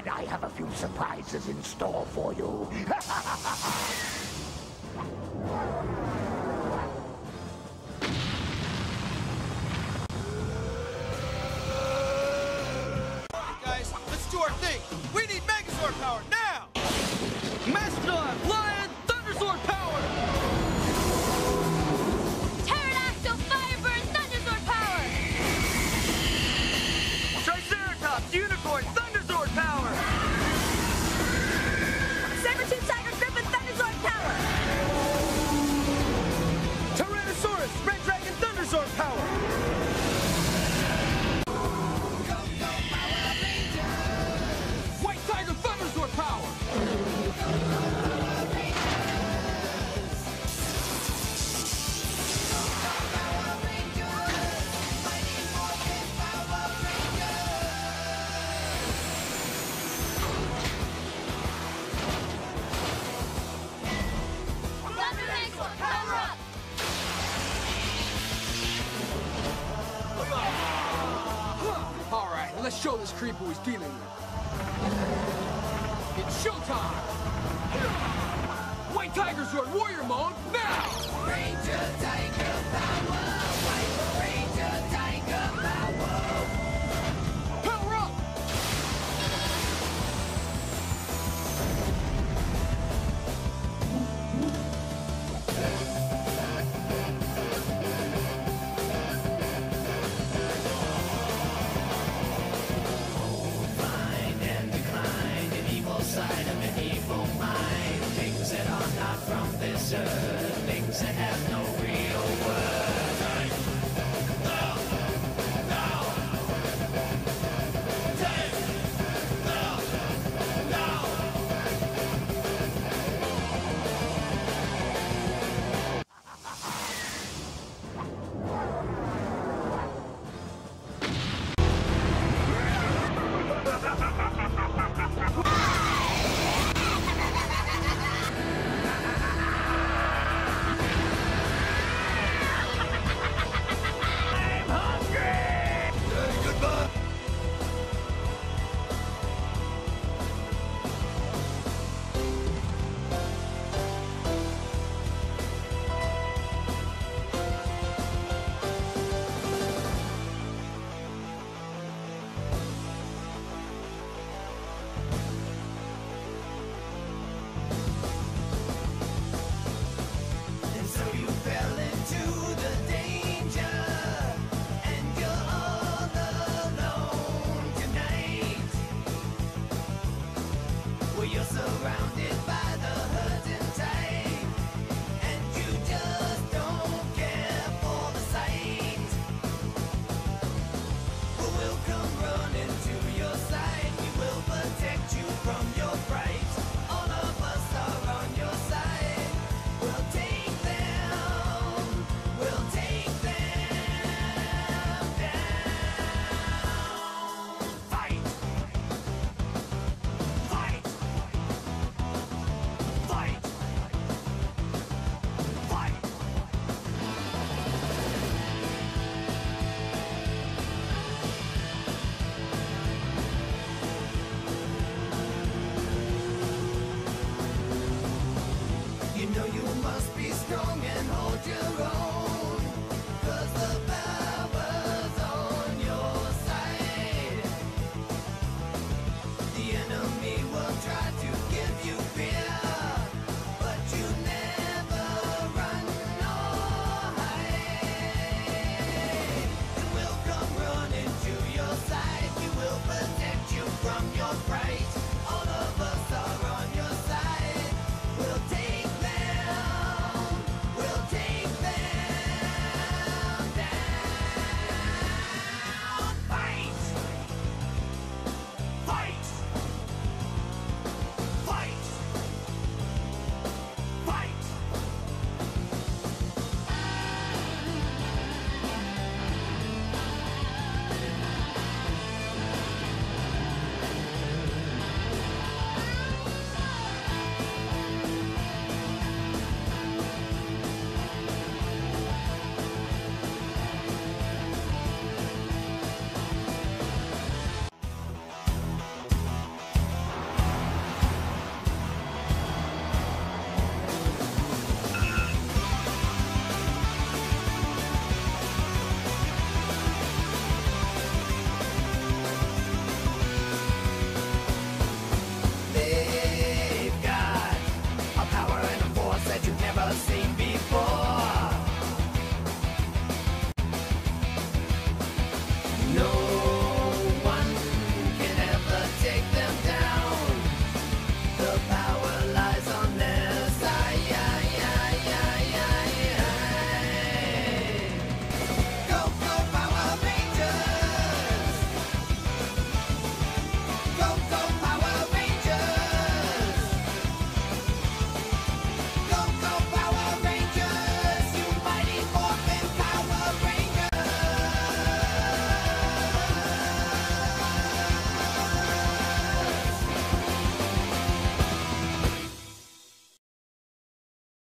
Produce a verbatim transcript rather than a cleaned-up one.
And I have a few surprises in store for you. Guys, let's do our thing. We need Megazord power now! Mastodon, Lion, Thunderzord power! Pterodactyl, Firebird, Thunderzord power! Triceratops, Unicorn, Thunderzord power! Saber-tooth Tiger, Griffin, Thunderzord power! Tyrannosaurus, Red Dragon, Thunderzord power! White Tiger, Thunderzord power! Thundermix, power up! All right, let's show this creep who he's dealing with. It's showtime! White Tiger Sword Warrior Mode, now! Ranger Tiger power, White Ranger.